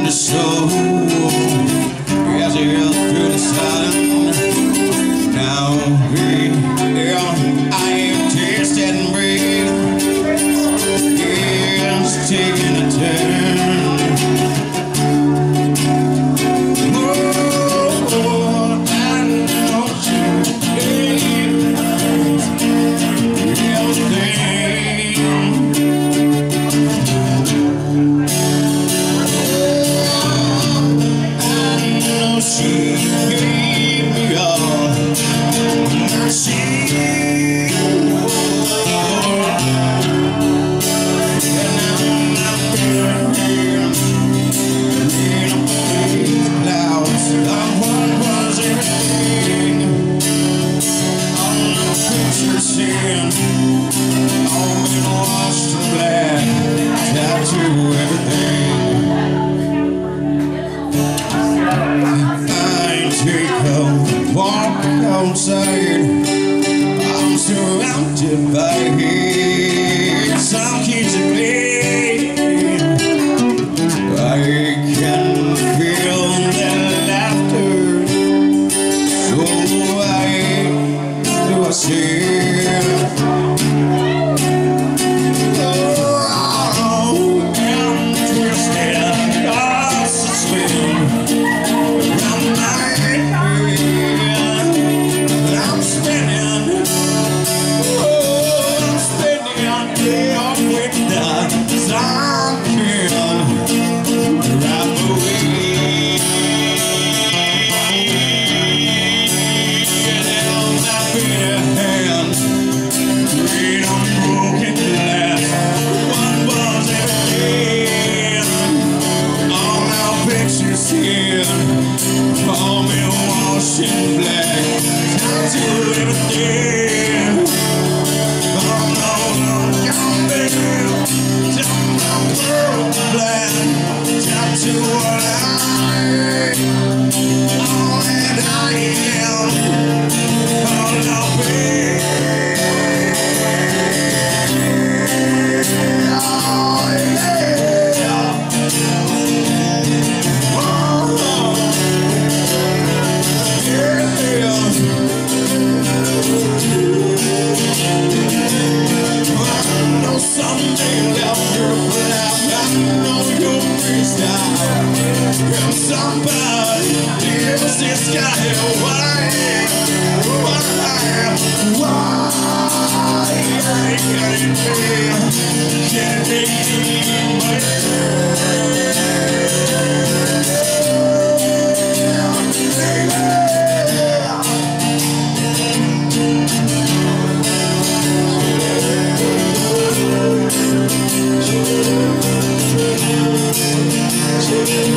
the soul as he held through the sun. Now I am tasted and breathe. It's taking a turn. Outside, I'm surrounded by hate. Some kids are playing. I can feel their laughter. So why do I say? All me washed in black, time to live again. Oh no, come back, time my world black, time to what I am, all that I am, oh no, babe. Oh yeah. Someday they'll purple out. I know you're freestyle. If somebody gives this guy a why can't be